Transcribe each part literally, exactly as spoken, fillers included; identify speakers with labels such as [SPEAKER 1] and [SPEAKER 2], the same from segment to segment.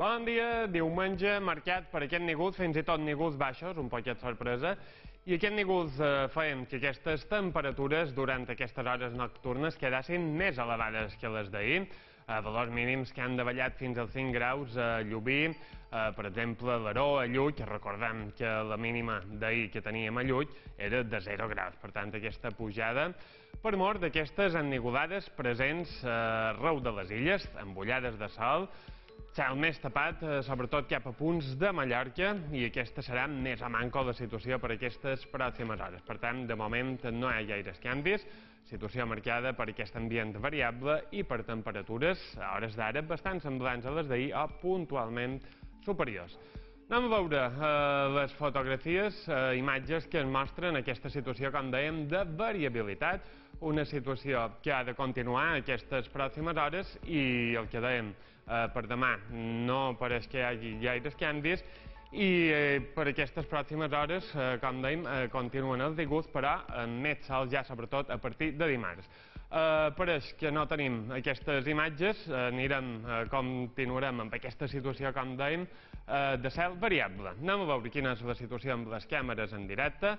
[SPEAKER 1] Bon dia, diumenge marcat per aquest nígols, fins i tot nígols baixos, un poquet sorpresa, i aquest nígols eh, feien que aquestes temperatures durant aquestes hores nocturnes quedassin més elevades que les d'ahir, eh, valors mínims que han davallat fins als cinc graus a Llubí, eh, per exemple, a Laró, a Llull, que recordem que la mínima d'ahir que teníem a Llull era de zero graus, per tant aquesta pujada per mort d'aquestes ennigolades presents eh, arreu de les illes, embullades de sol, cel més tapat, sobretot cap a punts de Mallorca, i aquesta serà més a manco la situació per aquestes pròximes hores. Per tant, de moment no hi ha gaires canvis, situació marcada per aquest ambient variable i per temperatures a hores d'ara bastant semblants a les d'ahir o puntualment superiors. Anem a veure eh, les fotografies, eh, imatges que ens mostren aquesta situació, com dèiem, de variabilitat, una situació que ha de continuar aquestes pròximes hores i el que dèiem, eh, per demà no pareix que hi hagi gaires canvis i eh, per aquestes pròximes hores, eh, com dèiem, eh, continuen els dígols, però amb més sol ja sobretot a partir de dimarts. Eh, pareix que no tenim aquestes imatges, eh, anirem, eh, continuarem amb aquesta situació, com dèiem, eh, de cel variable. Anem a veure quina és la situació amb les càmeres en directe,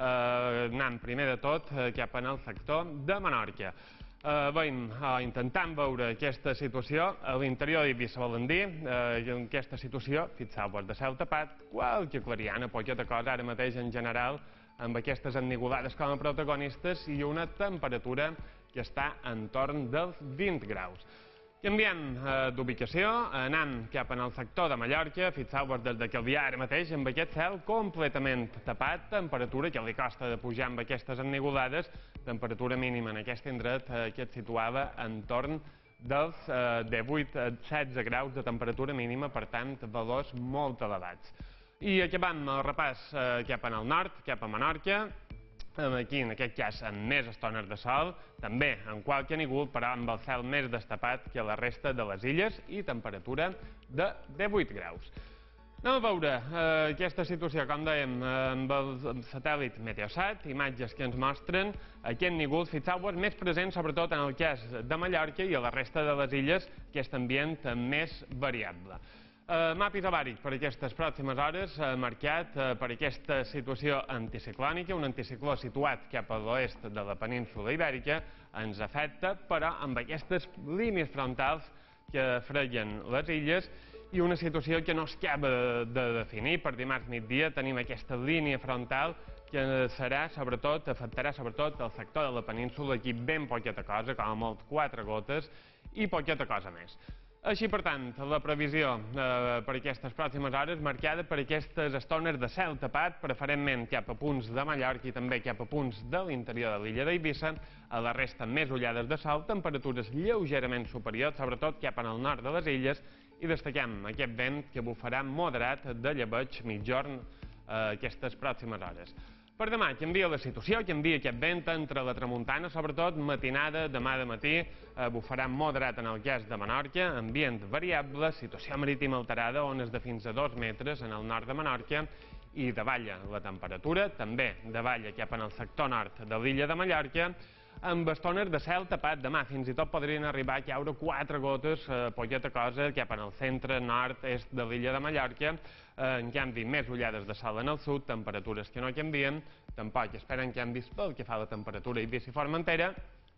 [SPEAKER 1] eh, anant primer de tot eh, cap en el sector de Menorca. Eh, veiem, eh, intentant veure aquesta situació a l'interior d'Eivissa, volen dir, eh, en aquesta situació, fixeu-vos, de cel tapat, qualque clariana, poqueta cosa ara mateix en general, amb aquestes ennigolades com a protagonistes i una temperatura que està entorn dels vint graus. Canviem eh, d'ubicació, anant cap en el sector de Mallorca, fixeu-vos des de Calvià ara mateix, amb aquest cel completament tapat, temperatura que li costa de pujar amb aquestes ennigolades, temperatura mínima en aquest indret eh, que et situava entorn dels eh, divuit a setze graus de temperatura mínima, per tant, valors molt elevats. I acabant el repàs eh, cap en el nord, cap a Menorca, aquí en aquest cas amb més estones de sol, també amb qualque nígol, però amb el cel més destapat que la resta de les illes i temperatura de divuit graus. Anem a veure eh, aquesta situació, com dèiem, amb el satèl·lit Meteosat, imatges que ens mostren aquest nígol, fixeu-vos, més present sobretot en el cas de Mallorca i a la resta de les illes, aquest ambient més variable. Uh, mapa isobàric per aquestes pròximes hores, uh, marcat uh, per aquesta situació anticiclònica, un anticicló situat cap a l'oest de la península Ibèrica, ens afecta, però amb aquestes línies frontals que freguen les illes i una situació que no es acaba de definir. Per dimarts migdia tenim aquesta línia frontal que serà, sobretot, afectarà sobretot el sector de la península, aquí ben poqueta cosa, com a molt quatre gotes i poqueta cosa més. Així, per tant, la previsió eh, per aquestes pròximes hores marcada per aquestes estones de cel tapat, preferentment cap a punts de Mallorca i també cap a punts de l'interior de l'illa d'Eivissa, a la resta més ullades de sol, temperatures lleugerament superiors, sobretot cap en el nord de les illes, i destaquem aquest vent que bufarà moderat de llebeig mitjorn eh, aquestes pròximes hores. Per demà canvia la situació, canvia aquest vent entre la tramuntana, sobretot matinada, demà de matí, eh, bufarà moderat en el cas de Menorca, ambient variable, situació marítima alterada, ones de fins a dos metres en el nord de Menorca, i davalla la temperatura, també davalla cap en el sector nord de l'illa de Mallorca, amb estones de cel tapat demà, fins i tot podrien arribar a caure quatre gotes, eh, poqueta cosa, cap en el centre, nord, est de l'illa de Mallorca, eh, en canvi més ullades de sol en el sud, temperatures que no canvien, tampoc esperen canvis pel que fa a la temperatura a Eivissa i Formentera,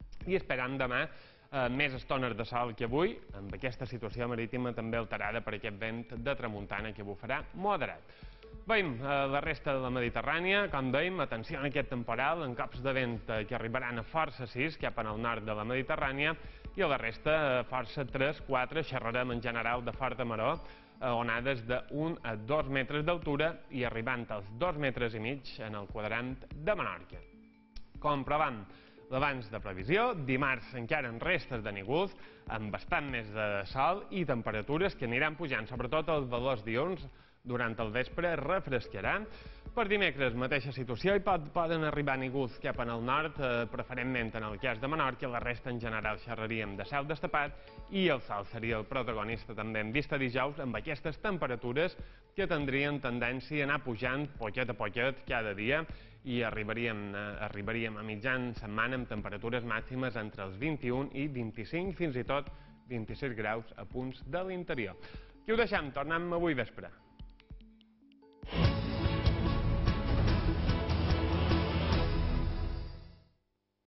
[SPEAKER 1] i esperant demà eh, més estones de sol que avui, amb aquesta situació marítima també alterada per aquest vent de tramuntana que bufarà moderat. Veiem la resta de la Mediterrània, com dèiem, atenció a aquest temporal, en cops de vent que arribaran a força sis cap en el nord de la Mediterrània, i a la resta força tres quatre, xerrarem en general de forta maró, onades d'un a dos metres d'altura i arribant als dos metres i mig en el quadrant de Menorca. Comprovant l'abans de previsió, dimarts encara en restes de nígols, amb bastant més de sol i temperatures que aniran pujant, sobretot els valors diürns, durant el vespre refrescarà. Per dimecres, mateixa situació, i pot, poden arribar nígols cap en el nord, eh, preferentment en el cas de Menorca, la resta en general xerraríem de cel destapat i el sol seria el protagonista també en vista dijous, amb aquestes temperatures que tindrien tendència a anar pujant poquet a poquet cada dia i arribaríem, eh, arribaríem a mitjan setmana amb temperatures màximes entre els vint-i-un i vint-i-cinc, fins i tot vint-i-sis graus a punts de l'interior. Aquí ho deixem, tornem avui vespre.